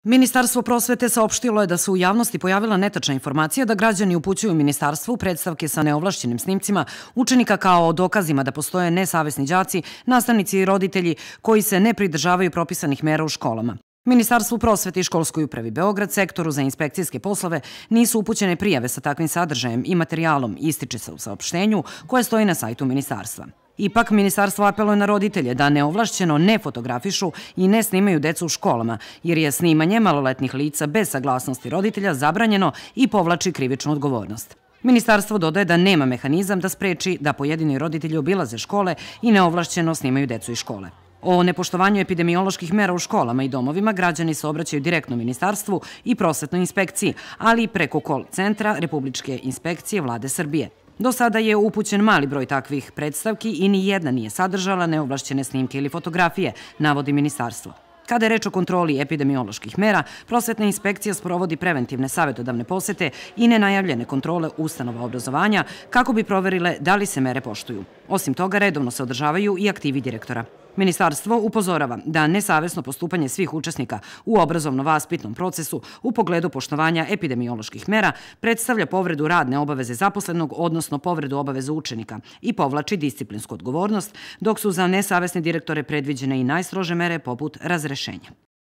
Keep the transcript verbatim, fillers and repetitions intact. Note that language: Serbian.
Ministarstvo prosvete saopštilo je da se u javnosti pojavila netačna informacija da građani upućuju ministarstvu predstavke sa neovlašćenim snimcima učenika kao o dokazima da postoje nesavesni đaci, nastavnici i roditelji koji se ne pridržavaju propisanih mera u školama. Ministarstvu prosvete i školskoj upravi Beograd, sektoru za inspekcijske poslove, nisu upućene prijave sa takvim sadržajem i materijalom, ističe se u saopštenju koje stoji na sajtu ministarstva. Ipak, ministarstvo apeluje na roditelje da neovlašćeno ne fotografišu i ne snimaju decu u školama, jer je snimanje maloletnih lica bez saglasnosti roditelja zabranjeno i povlači krivičnu odgovornost. Ministarstvo dodaje da nema mehanizam da spreči da pojedini roditelji obilaze škole i neovlašćeno snimaju decu iz škole. O nepoštovanju epidemioloških mera u školama i domovima građani se obraćaju direktno ministarstvu i prosvetnoj inspekciji, ali i preko call centra Republičke inspekcije Vlade Srbije. Do sada je upućen mali broj takvih predstavki i ni jedna nije sadržala neovlašćene snimke ili fotografije, navodi ministarstvo. Kada je reč o kontroli epidemioloških mera, prosvetna inspekcija sprovodi preventivne savetodavne posete i nenajavljene kontrole ustanova obrazovanja kako bi proverile da li se mere poštuju. Osim toga, redovno se održavaju i aktivi direktora. Ministarstvo upozorava da nesavesno postupanje svih učesnika u obrazovno-vaspitnom procesu u pogledu poštovanja epidemioloških mera predstavlja povredu radne obaveze zaposlenog, odnosno povredu obaveze učenika i povlači disciplinsku odgovornost, dok su za nesavesne direktore predviđene i najstrože mere poput razrešenja.